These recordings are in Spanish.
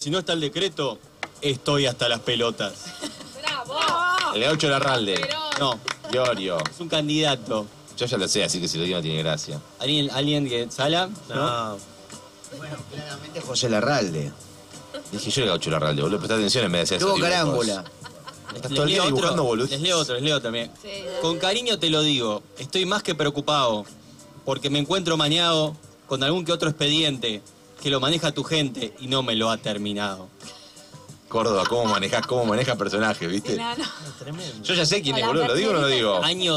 Si no está el decreto, estoy hasta las pelotas. ¡Bravo! El gaucho Larralde. No, Giorgio. es un candidato. Yo ya lo sé, así que si lo digo no tiene gracia. ¿Alguien que sala? No. Bueno, claramente José Larralde. Dije yo el gaucho Larralde, boludo. Prestá atención en vez de hacer Tuvo esos dibujos. carámbula. Estás todo el día dibujando, boludo. Les leo otro también. Sí, Con cariño te lo digo, estoy más que preocupado, porque me encuentro mañado con algún que otro expediente que lo maneja tu gente y no me lo ha terminado. Córdoba, cómo manejas personajes, ¿viste? Enano. Yo ya sé quién es, boludo. ¿Lo digo o no lo digo? Año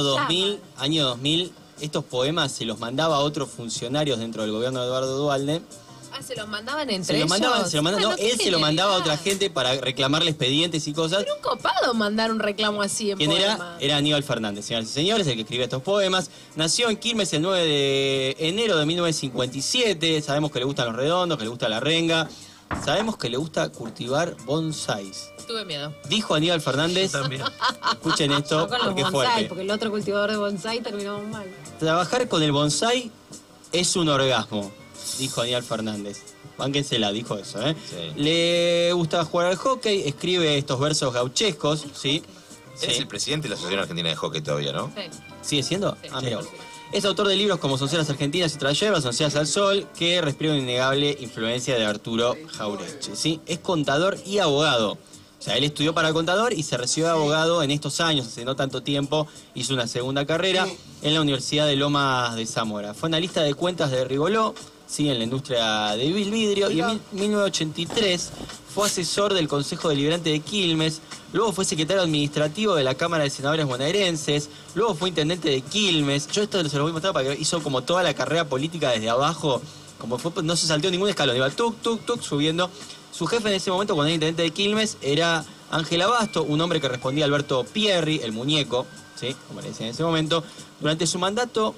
2000, estos poemas se los mandaba a otros funcionarios dentro del gobierno de Eduardo Duhalde. Ah, se los mandaban entre Se lo ellos. mandaban, no, qué él se lo mandaba a otra genialidad. gente para reclamarle expedientes y cosas. Era un copado mandar un reclamo así en ¿Quién era? poema. Era Aníbal Fernández, señoras y señores, el que escribía estos poemas. Nació en Quilmes el 9 de enero de 1957. Sabemos que le gustan los redondos, que le gusta la renga. Sabemos que le gusta cultivar bonsáis. Tuve miedo. Dijo Aníbal Fernández, escuchen esto No con los porque es bonsai, fuerte. porque el otro cultivador de bonsai terminó mal. Trabajar con el bonsai es un orgasmo, dijo Aníbal Fernández. Bánquensela, dijo eso, ¿eh? Sí. Le gusta jugar al hockey, escribe estos versos gauchescos, ¿sí? Él es el presidente de la Asociación Argentina de Hockey todavía, ¿no? Sí. ¿Sigue siendo? Sí, Ah, mira. sí. Es autor de libros como Sonceras Argentinas y Trayeras, Sonceras al Sol, que respira una innegable influencia de Arturo Jauretche, ¿sí? Es contador y abogado. O sea, él estudió para contador y se recibió de abogado en estos años, hace no tanto tiempo, hizo una segunda carrera en la Universidad de Lomas de Zamora. Fue analista de cuentas de Rigoló, sí, en la industria del vidrio, y en 1983 fue asesor del Consejo Deliberante de Quilmes, luego fue secretario administrativo de la Cámara de Senadores bonaerenses, luego fue intendente de Quilmes. Yo esto se lo voy a mostrar para que hizo como toda la carrera política desde abajo, como fue, no se salteó ningún escalón, iba tuk, subiendo. Su jefe en ese momento, cuando era intendente de Quilmes, era Ángel Abasto, un hombre que respondía a Alberto Pierri, el muñeco, ¿sí? Como le decían en ese momento. Durante su mandato,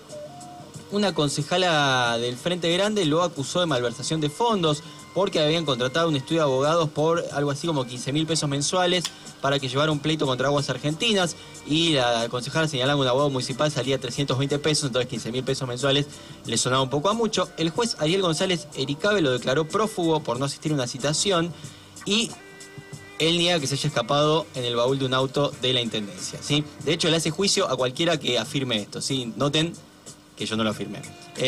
una concejala del Frente Grande lo acusó de malversación de fondos porque habían contratado un estudio de abogados por algo así como 15.000 pesos mensuales para que llevara un pleito contra Aguas Argentinas, y la concejala señalaba que un abogado municipal salía 320 pesos, entonces 15.000 pesos mensuales le sonaba un poco a mucho. El juez Ariel González Ericabe lo declaró prófugo por no asistir a una citación y él niega que se haya escapado en el baúl de un auto de la Intendencia, ¿sí? De hecho, le hace juicio a cualquiera que afirme esto, ¿sí? Noten que yo no lo afirmé.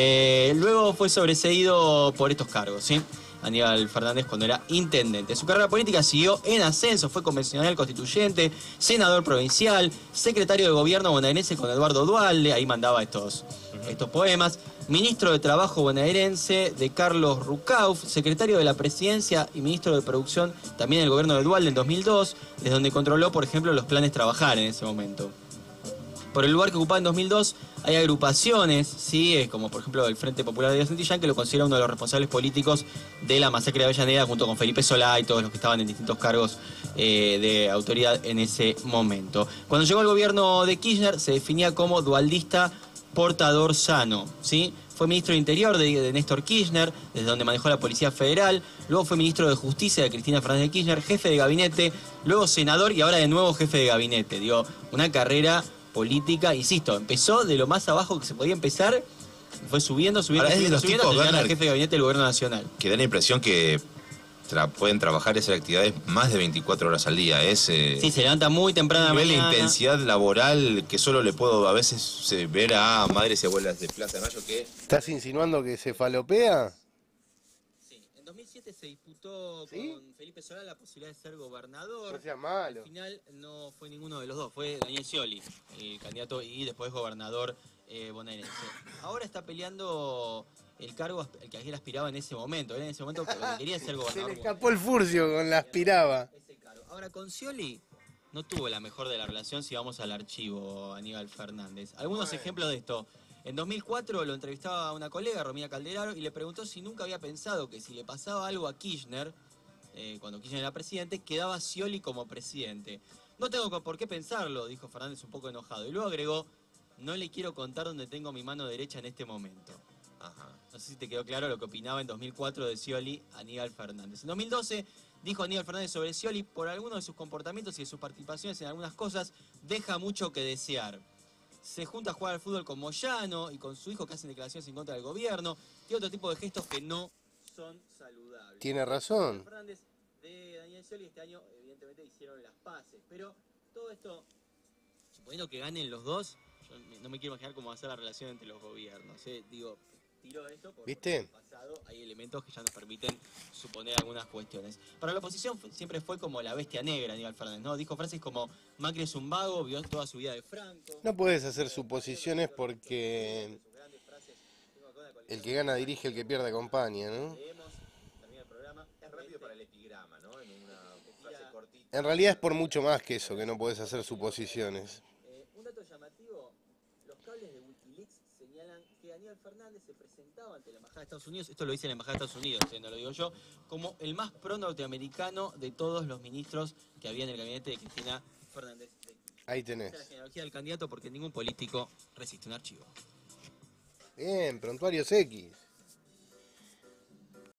Luego fue sobreseído por estos cargos, ¿sí? Aníbal Fernández cuando era intendente. Su carrera política siguió en ascenso, fue convencional constituyente, senador provincial, secretario de gobierno bonaerense con Eduardo Duhalde, ahí mandaba estos poemas, ministro de Trabajo bonaerense de Carlos Rucauf, secretario de la Presidencia y ministro de Producción también del gobierno de Duhalde en 2002, desde donde controló, por ejemplo, los planes Trabajar en ese momento. Por el lugar que ocupaba en 2002 hay agrupaciones, ¿sí? Como por ejemplo el Frente Popular de Santillán, que lo considera uno de los responsables políticos de la masacre de Avellaneda, junto con Felipe Solá y todos los que estaban en distintos cargos de autoridad en ese momento. Cuando llegó al gobierno de Kirchner se definía como dualdista portador sano, ¿sí? Fue ministro de Interior de Néstor Kirchner, desde donde manejó la Policía Federal, luego fue ministro de Justicia de Cristina Fernández de Kirchner, jefe de gabinete, luego senador y ahora de nuevo jefe de gabinete. Digo, una carrera política, insisto, empezó de lo más abajo que se podía empezar, fue subiendo, Ahora, es de los tipos, hasta llegar al Werner, jefe de gabinete del gobierno nacional. Que da la impresión que pueden trabajar esas actividades más de 24 horas al día. Es Sí, se levanta muy temprano un a la nivel de mañana. intensidad laboral que solo le puedo a veces ver a madres y abuelas de Plaza de Mayo que... ¿Estás insinuando que se falopea? Sí, en 2007 se disputó ¿Sí? con Felipe Solá la posibilidad de ser gobernador. No sea malo. Al final no fue ninguno de los dos, fue Daniel Scioli, el candidato y después gobernador bonaerense. Ahora está peleando el cargo al que él aspiraba en ese momento. Él en ese momento quería ser Se gobernador. le escapó el furcio con la aspiraba. Ese cargo. Ahora, con Scioli no tuvo la mejor de la relación si vamos al archivo, Aníbal Fernández. Algunos ejemplos de esto. En 2004 lo entrevistaba una colega, Romina Calderaro, y le preguntó si nunca había pensado que si le pasaba algo a Kirchner, cuando Kirchner era presidente, quedaba Scioli como presidente. No tengo por qué pensarlo, dijo Fernández un poco enojado. Y luego agregó, no le quiero contar dónde tengo mi mano derecha en este momento. Ajá. No sé si te quedó claro lo que opinaba en 2004 de Scioli Aníbal Fernández. En 2012 dijo Aníbal Fernández sobre Scioli, por algunos de sus comportamientos y de sus participaciones en algunas cosas, deja mucho que desear. Se junta a jugar al fútbol con Moyano y con su hijo que hacen declaraciones en contra del gobierno. Tiene otro tipo de gestos que no son saludables. Tiene razón. Fernández de Daniel Scioli. Este año, evidentemente, hicieron las paces. Pero todo esto, suponiendo que ganen los dos, yo no me quiero imaginar cómo va a ser la relación entre los gobiernos. Digo, tiro esto porque ¿Viste? en el pasado hay elementos que ya nos permiten suponer algunas cuestiones. Para la oposición siempre fue como la bestia negra, Aníbal Fernández, ¿no? Dijo frases como: Macri es un vago, vio toda su vida de Franco. No puedes hacer suposiciones porque el que gana dirige, el que pierde acompaña, ¿no? Termina el programa. Es rápido para el epigrama, ¿no? En una frase cortita. En realidad es por mucho más que eso, que no puedes hacer suposiciones. Un dato llamativo: los cables de Wikileaks señalan que Aníbal Fernández se presentaba ante la Embajada de Estados Unidos, esto lo dice la Embajada de Estados Unidos, no lo digo yo, como el más pro norteamericano de todos los ministros que había en el gabinete de Cristina Fernández. Ahí Esa es la tenés. genealogía del candidato, porque ningún político resiste un archivo. Bien, Prontuarios X.